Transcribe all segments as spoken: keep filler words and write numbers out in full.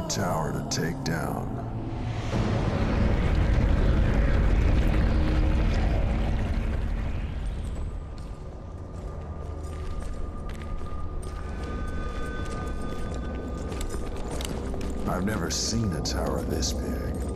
tower to take down. I've never seen a tower this big.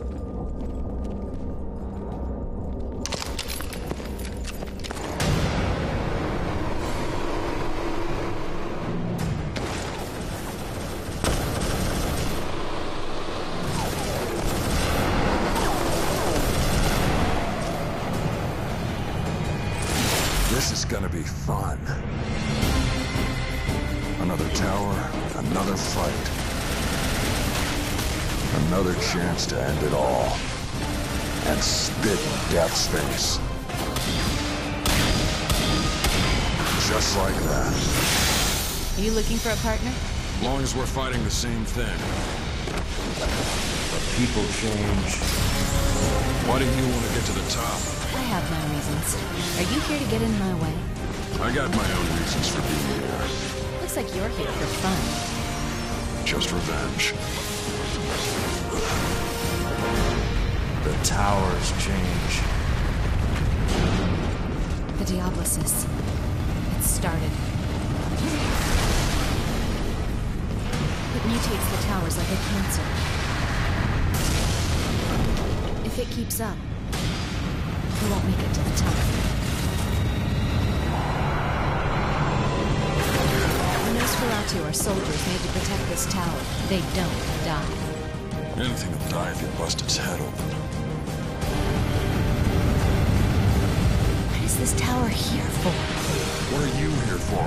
This is gonna be fun. Another tower, another fight. Another chance to end it all. And spit in death's face. Just like that. Are you looking for a partner? As long as we're fighting the same thing. But people change. Why do you want to get to the top? I have my reasons. Are you here to get in my way? I got my own reasons for being here. Looks like you're here for fun. Just revenge. The towers change. The Diablosis. It started. It mutates the towers like a cancer. If it keeps up, we won't make it to the top. The Nosferatu are soldiers made to protect this tower. They don't die. Anything will die if you bust its head open. What is this tower here for? What are you here for?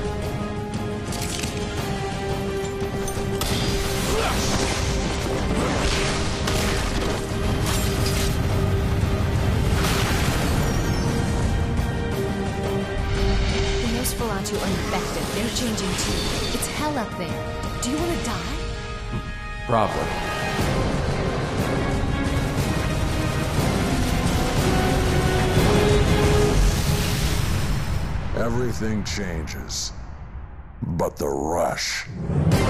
The Nosferatu are infected. They're changing too. It's hell up there. Do you want to die? Probably. Everything changes, but the rush.